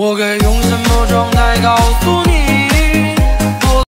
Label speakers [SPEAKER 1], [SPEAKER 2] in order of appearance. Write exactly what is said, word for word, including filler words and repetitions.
[SPEAKER 1] 我该用什么状态告诉你？